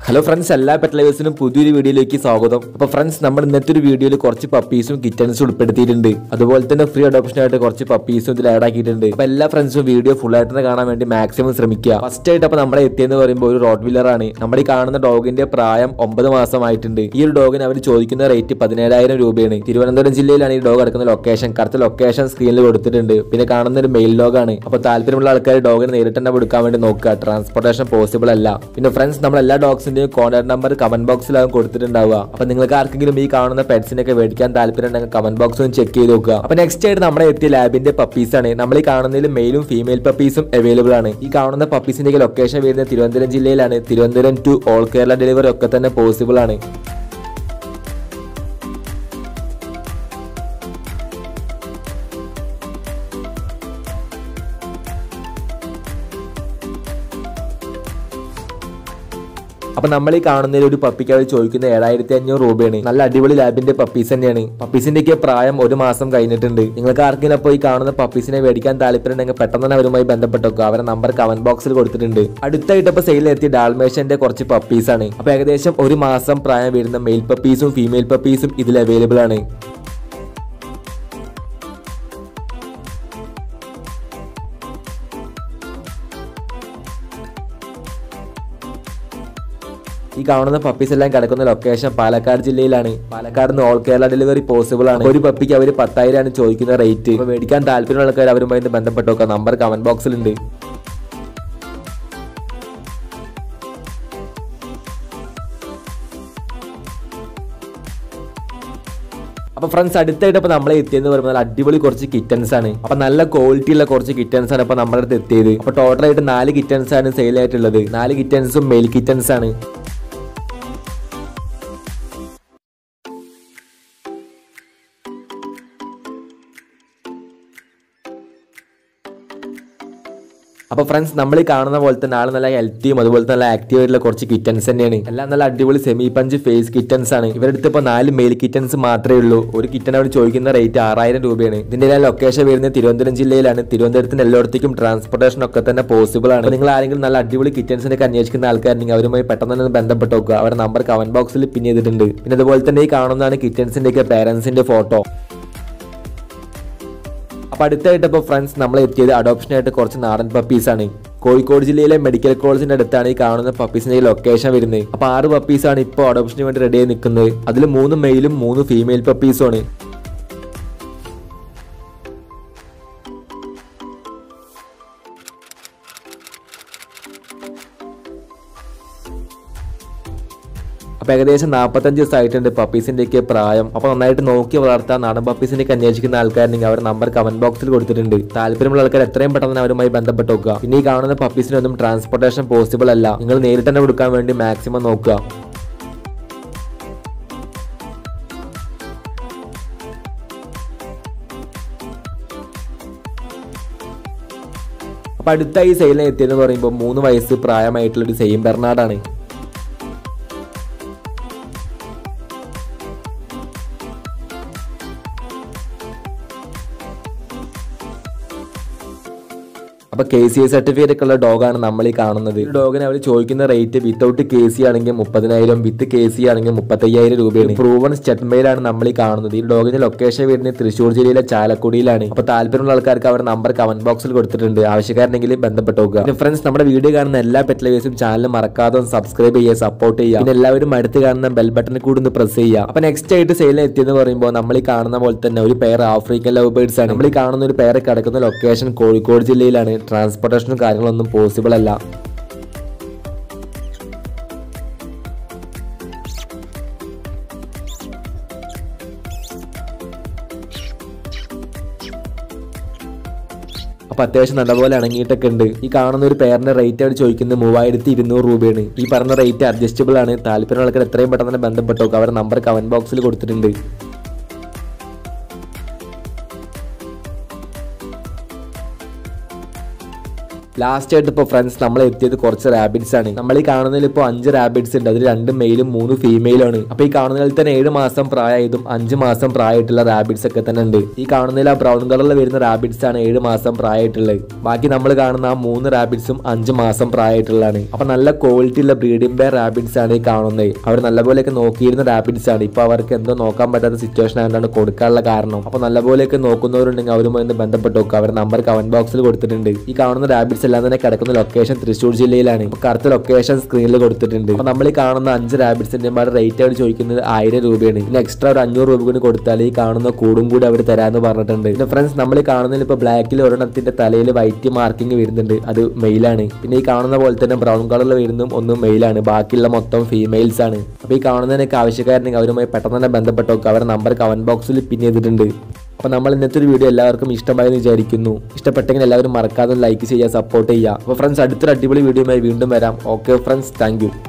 Hello friends, എല്ലാ pet ലവേഴ്സിനും പുതിയൊരു വീഡിയോയിലേക്ക് സ്വാഗതം. അപ്പോൾ ഫ്രണ്ട്സ്, നമ്മൾ ഇന്നത്തെ ഒരു വീഡിയോയിൽ കുറച്ച് പപ്പീസും കിറ്റൻസും ഉൾപ്പെടുത്തിയിട്ടുണ്ട്. അതുപോലെ തന്നെ ഫ്രീ അഡോപ്ഷനായിട്ട് കുറച്ച് പപ്പീസും ഇതിൽ ആഡ് ആക്കിയിട്ടുണ്ട്. അപ്പോൾ എല്ലാ ഫ്രണ്ട്സും വീഡിയോ ഫുൾ ആയിട്ട് കാണാൻ വേണ്ടി മാക്സിമം ശ്രമിക്കുക. ഫസ്റ്റ് ആയിട്ട് അപ്പോൾ നമ്മളെ എത്തിയെന്ന് പറയുമ്പോൾ ഒരു റോഡ് വീലറാണ്. നമ്മുടെ ഈ കാണുന്ന ഡോഗിന്റെ പ്രായം 9 മാസമായിട്ടുണ്ട്. ഈ ഒരു ഡോഗിന് അവർ ചോദിക്കുന്ന റേറ്റ് 17,000 രൂപയാണ്. തിരുവനന്തപുരം ജില്ലയിലാണ് ഈ ഡോഗ് കിടക്കുന്ന ലൊക്കേഷൻ. കറക്റ്റ് ലൊക്കേഷൻ സ്ക്രീനിൽ കൊടുത്തിട്ടുണ്ട്. പിന്നെ കാണുന്ന ഒരു മെയിൽ ഡോഗാണ്. അപ്പോൾ താല്പര്യമുള്ള ആൾക്കാർ ഡോഗിനെ നേരിട്ട് തന്നെ കൊടുക്കാൻ വേണ്ടി നോക്കുക. ട്രാൻസ്പോർട്ടേഷൻ പോസിബിൾ അല്ല. പിന്നെ ഫ്രണ്ട്സ്, നമ്മൾ എല്ലാ ഡോഗ്സിന്റെ കോൺടാക്ട് നമ്പർ കമന്റ് ബോക്സിലാകും കൊടുത്തിട്ടുണ്ടാവുക. അപ്പൊ നിങ്ങൾക്ക് ആർക്കെങ്കിലും ഈ കാണുന്ന പെറ്റ്സിനൊക്കെ മേടിക്കാൻ താല്പര്യം ഉണ്ടെങ്കിൽ കമന്റ് ബോക്സ് ഒന്ന് ചെക്ക് ചെയ്ത് നോക്കുക. അപ്പൊ നെക്സ്റ്റ് ആയിട്ട് നമ്മുടെ എത്തിയ ലാബിന്റെ പപ്പീസ് ആണ്. നമ്മൾ ഈ കാണുന്നതിൽ മെയിലും ഫീമെയിൽ പപ്പീസും അവൈലബിൾ ആണ്. ഈ കാണുന്ന പപ്പീസിന്റെ ലൊക്കേഷൻ വരുന്നത് തിരുവനന്തപുരം ജില്ലയിലാണ്. Thiruvananthapuram to all Kerala delivery ഒക്കെ തന്നെ പോസിബിൾ ആണ്. അപ്പൊ നമ്മൾ ഈ കാണുന്നതിൽ ഒരു പപ്പിക്ക് അവർ ചോദിക്കുന്ന 7,500 രൂപയാണ്. നല്ല അടിപൊളി ലാബിന്റെ പപ്പീസ് തന്നെയാണ്. പപ്പീസിന്റെ പ്രായം 1 മാസം കഴിഞ്ഞിട്ടുണ്ട്. നിങ്ങൾക്ക് ആർക്കെങ്കിലും അപ്പോൾ ഈ കാണുന്ന പപ്പീസിനെ മേടിക്കാൻ താല്പര്യം ഉണ്ടെങ്കിൽ പെട്ടെന്ന് തന്നെ അവരുമായി ബന്ധപ്പെട്ടോക്കുക. അവരുടെ നമ്പർ കമന്റ് ബോക്സിൽ കൊടുത്തിട്ടുണ്ട്. അടുത്തായിട്ട് ഇപ്പോൾ സെയിലിൽ എത്തിയ ഡാൽമേഷ്യന്റെ കുറച്ച് പപ്പീസ് ആണ്. അപ്പൊ ഏകദേശം 1 മാസം പ്രായം വരുന്ന മെയിൽ പപ്പീസും ഫീമെയിൽ പപ്പീസും ഇതിൽ അവൈലബിൾ ആണ്. ഈ കാണുന്ന പപ്പീസ് എല്ലാം കിടക്കുന്ന ലൊക്കേഷൻ പാലക്കാട് ജില്ലയിലാണ്. പാലക്കാട് നിന്ന് ഓൾ കേരള ഡെലിവറി പോസിബിൾ ആണ്. ഒരു പപ്പിക്ക് അവർ 10,000 ആണ് ചോദിക്കുന്ന റേറ്റ്. അപ്പോൾ മേടിക്കാൻ താല്പര്യമുള്ള ആൾക്കാർ അവരുമായി ബന്ധപ്പെട്ട് നോക്കുക. നമ്പർ കമന്റ് ബോക്സിലുണ്ട്. അപ്പൊ ഫ്രണ്ട്സ്, അടുത്തായിട്ട് ഇപ്പൊ നമ്മളെ എത്തിയെന്ന് പറയുമ്പോൾ നല്ല അടിപൊളി കുറച്ച് കിറ്റൻസ് ആണ്. അപ്പൊ നല്ല ക്വാളിറ്റി ഉള്ള കുറച്ച് കിറ്റൻസ് ആണ് ഇപ്പൊ നമ്മുടെ അടുത്ത് എത്തിയത്. അപ്പൊ ടോട്ടലായിട്ട് 4 കിറ്റൻസ് ആണ് സെയിൽ ആയിട്ടുള്ളത്. 4 കിറ്റൻസും മെയിൽ കിറ്റൻസ് ആണ്. അപ്പൊ ഫ്രണ്ട്സ്, നമ്മൾ ഈ കാണുന്ന പോലെ തന്നെ ആൾ നല്ല ഹെൽത്തിയും അതുപോലെ തന്നെ നല്ല ആക്റ്റീവ് ആയിട്ടുള്ള കുറച്ച് കിറ്റൻസ് തന്നെയാണ്. എല്ലാം നല്ല അടിപൊളി സെമി പഞ്ച് ഫേസ് കിറ്റൻസ് ആണ്. ഇവരുടെ അടുത്ത് ഇപ്പോൾ 4 മെയിൽ കിറ്റൻസ് മാത്രമേ ഉള്ളൂ. ഒരു കിറ്റൻ അവർ ചോദിക്കുന്ന റേറ്റ് 6,000 രൂപയാണ്. ഇതിന്റെ എല്ലാം ലൊക്കേഷൻ വരുന്നത് തിരുവനന്തപുരം ജില്ലയിലാണ്. തിരുവനന്തപുരത്തിന് എല്ലായിടത്തേക്കും ട്രാൻസ്പോർട്ടേഷൻ ഒക്കെ തന്നെ പോസിബിൾ ആണ്. നിങ്ങൾ ആരെങ്കിലും നല്ല അടിപൊളി കിറ്റൻസിനൊക്കെ അന്വേഷിക്കുന്ന ആൾക്കാരുണ്ടെങ്കിൽ അവരുമായി പെട്ടെന്ന് തന്നെ ബന്ധപ്പെട്ട് നോക്കുക. അവരുടെ നമ്പർ കമന്റ് ബോക്സിൽ പിൻ ചെയ്തിട്ടുണ്ട്. പിന്നെ അതുപോലെ തന്നെ ഈ കാണുന്നതാണ് കിറ്റൻസിന്റെ ഒക്കെ പേരൻസിന്റെ ഫോട്ടോ. അപ്പൊ അടുത്തായിട്ട് ഇപ്പോൾ ഫ്രണ്ട്സ്, നമ്മൾ എത്തിയത് അഡോപ്ഷനായിട്ട് കുറച്ച് നാടൻ പപ്പീസ് ആണ്. കോഴിക്കോട് ജില്ലയിലെ മെഡിക്കൽ കോളേജിന്റെ അടുത്താണ് ഈ കാണുന്ന പപ്പീസിന്റെ ലൊക്കേഷൻ വരുന്നത്. അപ്പൊ 6 പപ്പീസാണ് ഇപ്പോൾ അഡോപ്ഷന് വേണ്ടി റെഡി ആയി നിൽക്കുന്നത്. അതിൽ 3 മെയിലും 3 ഫീമെയിൽ പപ്പീസും ആണ്. അപ്പൊ ഏകദേശം 45 ദിവസമായിട്ടുണ്ട് പപ്പീസിന്റെ ഒക്കെ പ്രായം. അപ്പൊ നന്നായിട്ട് നോക്കി വളർത്താൻ നാടൻ പപ്പീസിന്റെ ഒക്കെ അന്വേഷിക്കുന്ന ആൾക്കാരുണ്ടെങ്കിൽ അവരുടെ നമ്പർ കമന്റ് ബോക്സിൽ കൊടുത്തിട്ടുണ്ട്. താല്പര്യമുള്ള ആൾക്കാർ എത്രയും പെട്ടെന്ന് അവരുമായി ബന്ധപ്പെട്ട് നോക്കുക. പിന്നെ ഈ കാണുന്ന പപ്പീസിനൊന്നും ട്രാൻസ്പോർട്ടേഷൻ പോസിബിൾ അല്ല. നിങ്ങൾ നേരിട്ട് തന്നെ കൊടുക്കാൻ വേണ്ടി മാക്സിമം നോക്കുക. അപ്പൊ അടുത്ത ഈ സെയിലിനെ എത്തിയെന്ന് പറയുമ്പോൾ 3 വയസ്സ് പ്രായമായിട്ടുള്ള ഒരു സെയിം ബെർണാർഡാണ്. അപ്പൊ KCA സർട്ടിഫിക്കറ്റ് ഒക്കെ ഉള്ള ഡോഗാണ് നമ്മൾ ഈ കാണുന്നത്. ഈ ഡോഗിന് അവർ ചോദിക്കുന്ന റേറ്റ് വിത്തൗട്ട് KC ആണെങ്കിൽ 30,000, വിത്ത് KC ആണെങ്കിൽ 35,000 രൂപയാണ്. പ്രൂവൺ സ്റ്റഡ്മെയിലാണ് നമ്മൾ ഈ കാണുന്നത്. ഈ ഡോഗിന്റെ ലൊക്കേഷൻ വരുന്നത് തൃശ്ശൂർ ജില്ലയിലെ ചാലക്കുടിയിലാണ്. അപ്പൊ താല്പര്യമുള്ള ആൾക്കാർക്ക് അവരുടെ നമ്പർ കമന്റ് ബോക്സിൽ കൊടുത്തിട്ടുണ്ട്. ആവശ്യക്കാരുണ്ടെങ്കിൽ ബന്ധപ്പെട്ട് നോക്കുക. പിന്നെ ഫ്രണ്ട്സ്, നമ്മുടെ വീഡിയോ കാണുന്ന എല്ലാ പെറ്റ് ലവേഴ്സും ചാനൽ മറക്കാതെ സബ്സ്ക്രൈബ് ചെയ്യുക, സപ്പോർട്ട് ചെയ്യുക. പിന്നെ എല്ലാവരും അടുത്ത് കാണുന്ന ബെൽ ബട്ടണിൽ കൂടി ഒന്ന് പ്രസ് ചെയ്യുക. അപ്പൊ നെക്സ്റ്റ് ആയിട്ട് സെയിലിന് എത്തിയെന്ന് പറയുമ്പോൾ നമ്മൾ ഈ കാണുന്ന പോലെ തന്നെ ഒരു പെയർ ആഫ്രിക്കൻ ലവ് ബേർഡ്സ് ആണ്. നമ്മൾ ഈ കാണുന്ന ഒരു പെയർ കിടക്കുന്ന ലൊക്കേഷൻ കോഴിക്കോട് ജില്ലയിലാണ്. ട്രാൻസ്പോർട്ടേഷനും കാര്യങ്ങളൊന്നും പോസിബിൾ അല്ല. അപ്പൊ അത്യാവശ്യം നല്ലപോലെ ഇണങ്ങിയിട്ടൊക്കെ ഉണ്ട്. ഈ കാണുന്ന ഒരു പെയറിന്റെ റേറ്റ് അവർ ചോദിക്കുന്നത് 3,200 രൂപയാണ്. ഈ പറഞ്ഞ റേറ്റ് അഡ്ജസ്റ്റബിൾ ആണ്. താല്പര്യമുള്ള ആൾക്കാർ എത്രയും പെട്ടെന്ന് തന്നെ ബന്ധപ്പെട്ട് നോക്കുക. അവരുടെ നമ്പർ കമന്റ് ബോക്സിൽ കൊടുത്തിട്ടുണ്ട്. ലാസ്റ്റ് ആയിട്ട് ഇപ്പോൾ ഫ്രണ്ട്സ് നമ്മൾ എത്തിയത് കുറച്ച് റാബിറ്റ്സ് ആണ്. നമ്മൾ ഈ കാണുന്നതിൽ ഇപ്പോൾ 5 റാബിറ്റ്സ് ഉണ്ട്. അതിൽ 2 മെയിലും 3 ഫീമെയിലാണ്. അപ്പോൾ ഈ കാണുന്നതിൽ തന്നെ 7 മാസം പ്രായമായതും 5 മാസം പ്രായമായിട്ടുള്ള റാബിറ്റ്സ് ഒക്കെ തന്നെ ഉണ്ട്. ഈ കാണുന്നതിൽ ആ ബ്രൗൺ കളറിൽ വരുന്ന റാബിറ്റ്സ് ആണ് 7 മാസം പ്രായമായിട്ടുള്ളത്. ബാക്കി നമ്മൾ കാണുന്ന ആ 3 റാബിറ്റ്സും 5 മാസം പ്രായമായിട്ടുള്ളതാണ്. അപ്പോൾ നല്ല ക്വാളിറ്റി ഉള്ള ബ്രീഡിംഗ് പെയർ റാബിറ്റ്സ് ആണ് ഈ കാണുന്നത്. അവർ നല്ലപോലെയൊക്കെ നോക്കിയിരുന്ന റാബിറ്റ്സ് ആണ്. ഇപ്പോൾ അവർക്ക് എന്തോ നോക്കാൻ പറ്റാത്ത സിറ്റുവേഷൻ ആയതുകൊണ്ടാണ് കൊടുക്കാനുള്ള കാരണം. അപ്പോൾ നല്ലപോലെയൊക്കെ നോക്കുന്നവരുണ്ടെങ്കിൽ അവരുമായി ഒന്ന് ബന്ധപ്പെട്ട് നോക്കുക. അവരുടെ നമ്പർ കമന്റ് ബോക്സിൽ കൊടുത്തിട്ടുണ്ട്. ഈ കാണുന്ന റാബിറ്റ്സ് എല്ലാം തന്നെ കിടക്കുന്ന ലൊക്കേഷൻ തൃശ്ശൂർ ജില്ലയിലാണ്. കറുത്ത ലൊക്കേഷൻ സ്ക്രീനിൽ കൊടുത്തിട്ടുണ്ട്. അപ്പോൾ നമ്മൾ ഈ കാണുന്ന 5 റാബിറ്റ്സിന്റെ റേറ്റ് ആയിട്ട് ചോദിക്കുന്നത് 1000 രൂപയാണ്. പിന്നെ എക്സ്ട്രാ ഒരു 500 രൂപ കൂടി കൊടുത്താൽ ഈ കാണുന്ന കൂടും കൂടി അവർ തരാമെന്ന് പറഞ്ഞിട്ടുണ്ട്. പിന്നെ ഫ്രണ്ട്സ് നമ്മൾ ഈ കാണുന്നതിൽ ഇപ്പോൾ ബ്ലാക്കിൽ ഒരെണ്ണത്തിന്റെ തലയിൽ വൈറ്റ് മാർക്കിംഗ് വരുന്നുണ്ട്. അത് മെയിലാണ്. പിന്നെ ഈ കാണുന്ന പോലെ തന്നെ ബ്രൗൺ കളറിൽ വരുന്നതും ഒന്ന് മെയിലാണ്. ബാക്കിയുള്ള മൊത്തം ഫീമെയിൽസ് ആണ്. അപ്പോൾ ഈ കാണുന്നതിനൊക്കെ ആവശ്യക്കാരുണ്ടെങ്കിൽ അവരുമായി പെട്ടെന്ന് തന്നെ ബന്ധപ്പെട്ട് നോക്കുക. അവരുടെ നമ്പർ കമന്റ് ബോക്സിൽ പിൻ ചെയ്തിട്ടുണ്ട്. അപ്പോൾ നമ്മൾ ഇന്നത്തെ ഒരു വീഡിയോ എല്ലാവർക്കും ഇഷ്ടമായെന്ന് വിചാരിക്കുന്നു. ഇഷ്ടപ്പെട്ടെങ്കിൽ എല്ലാവരും മറക്കാതെ ലൈക്ക് ചെയ്യുക, സപ്പോർട്ട് ചെയ്യുക. അപ്പോൾ ഫ്രണ്ട്സ് അടുത്തൊരു അടിപൊളി വീഡിയോയുമായി വീണ്ടും വരാം. Okay friends, thank U.